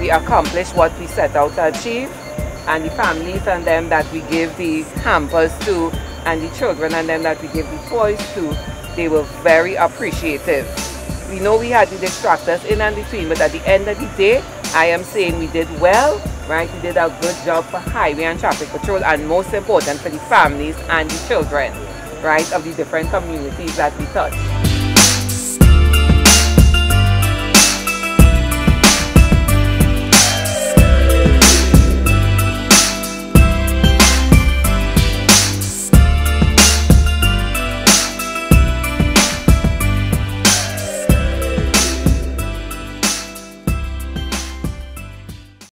we accomplished what we set out to achieve, and the families and them that we give the hampers to, and the children and them that we give the toys to, they were very appreciative. We know we had the distractors in and between, but at the end of the day, I am saying we did well, right? We did a good job for highway and traffic patrol, and most important for the families and the children, right, of the different communities that we touched.